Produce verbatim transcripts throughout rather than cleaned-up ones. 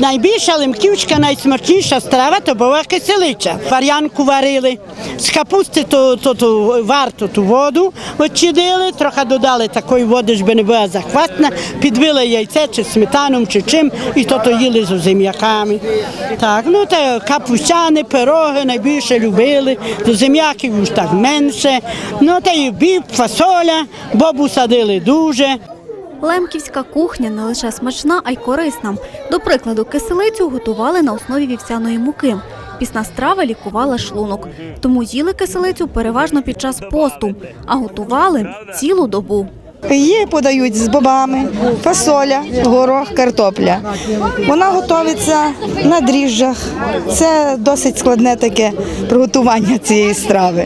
найбільша лемківська, найсмачніша страва – то була киселиця. Вар'янку варили, з капусти ту, ту, ту варту ту воду відчинили, трохи додали такої води, щоб не була захватна, підбили яйце чи сметаном, чи чим, і то, то їли з зем'яками. Так, ну, та капустяни, пироги найбільше любили, до зем'яків już так менше. Ну, та й біб, фасоля, бобу садили дуже. Лемківська кухня не лише смачна, а й корисна. До прикладу, киселицю готували на основі вівсяної муки. Пісна страва лікувала шлунок. Тому їли киселицю переважно під час посту, а готували цілу добу. Її подають з бобами, фасоля, горох, картопля. Вона готується на дріжджах. Це досить складне таке приготування цієї страви.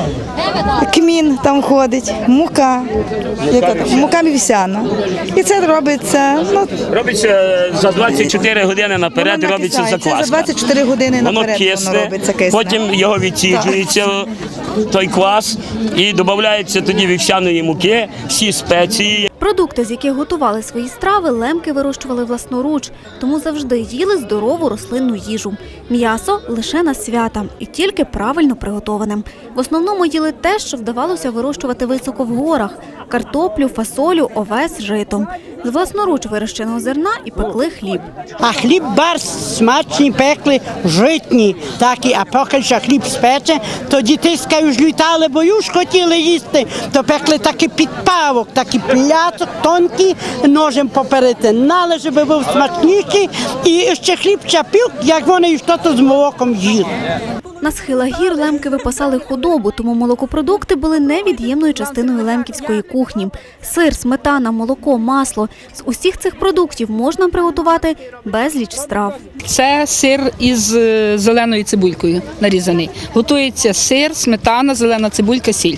Кмін там ходить, мука, яка там? Мука вівсяна. І це робиться… Ну, робиться за двадцять чотири години наперед, робиться закваска. За двадцять чотири години воно наперед кисне, воно робиться кисне. Потім його відсіджується, той квас, і додається тоді вівсяної муки, всі спеції. Продукти, з яких готували свої страви, лемки вирощували власноруч, тому завжди їли здорову рослинну їжу. М'ясо лише на свята і тільки правильно приготоване. В основному їли те, що вдавалося вирощувати високо в горах – картоплю, фасолю, овес, жито. З власноруч вирощеного зерна і пекли хліб. А хліб барс смачні пекли, житні, такі, а поки що хліб спече, то дітиська ж літали, бо ж хотіли їсти, то пекли такий підпавок, такий пляцок тонкий, ножем поперетинали, щоб був смачніший, і ще хліб чапів, як вони щось з молоком їли. На схилах гір лемки випасали худобу, тому молокопродукти були невід'ємною частиною лемківської кухні. Сир, сметана, молоко, масло – з усіх цих продуктів можна приготувати безліч страв. Це сир із зеленою цибулькою нарізаний. Готується сир, сметана, зелена цибулька, сіль.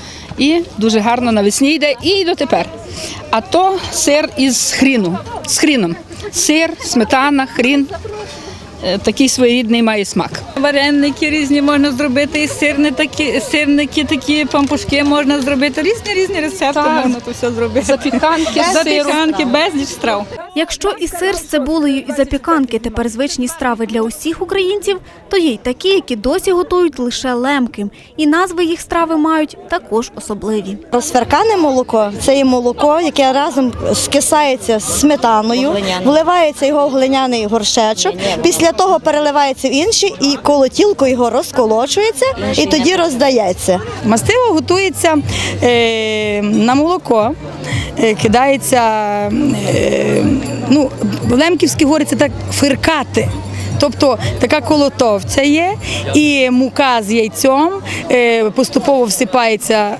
І дуже гарно навесні йде і дотепер. А то сир із хріну, з хріном. Сир, сметана, хрін. Такий своєрідний має смак. Вареники різні можна зробити, і сирні такі, сирники, такі пампушки можна зробити. Різні різні рецепти так. Можна то все зробити. Запіканки, запіканки, безліч страв. Якщо і сир з цибулею, і запіканки тепер звичні страви для усіх українців, то є й такі, які досі готують лише лемки. І назви їх страви мають також особливі. Сверкане молоко – це є молоко, яке разом скисається з сметаною, вливається його в глиняний горшечок, після того переливається в інший і колотілкою його розколочується і тоді роздається. Мастило готується е, на молоко, е, кидається, е, ну, лемківські говориться так, фиркати. Тобто така колотовця є, і мука з яйцем поступово всипається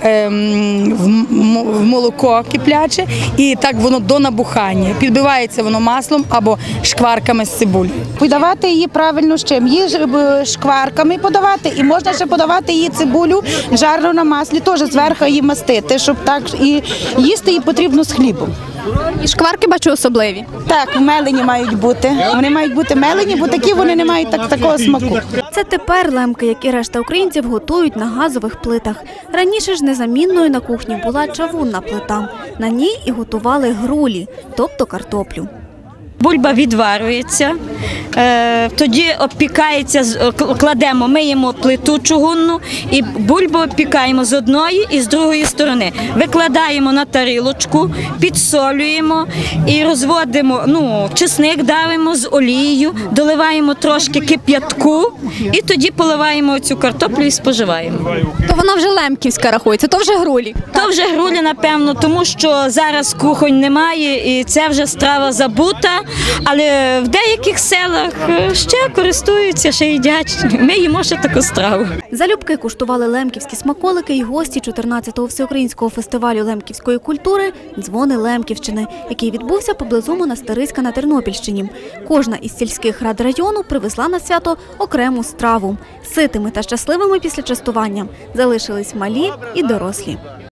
в молоко кипляче, і так воно до набухання. Підбивається воно маслом або шкварками з цибулі. Подавати її правильно з чим? Її шкварками подавати, і можна ще подавати її цибулю жарну на маслі, теж зверху її мастити, щоб так, і їсти її потрібно з хлібом. І шкварки, бачу, особливі. Так, мелені мають бути. Вони мають бути мелені, бо такі вони не мають так, такого смаку. Це тепер лемки, як і решта українців, готують на газових плитах. Раніше ж незамінною на кухні була чавунна плита. На ній і готували грулі, тобто картоплю. Бульба відварюється, тоді обпікається, кладемо, миємо плиту чугунну і бульбу обпікаємо з одної і з другої сторони. Викладаємо на тарілочку, підсолюємо і розводимо, ну, чесник давимо з олією, доливаємо трошки кип'ятку і тоді поливаємо цю картоплю і споживаємо. То вона вже лемківська рахується, то вже грулі? То вже грулі, напевно, тому що зараз кухонь немає і це вже страва забута. Але в деяких селах ще користуються, ще їдять. Ми їмо ще таку страву. Залюбки куштували лемківські смаколики і гості чотирнадцятого всеукраїнського фестивалю лемківської культури «Дзвони Лемківщини», який відбувся поблизу Монастириська на Тернопільщині. Кожна із сільських рад району привезла на свято окрему страву. Ситими та щасливими після частування залишились малі і дорослі.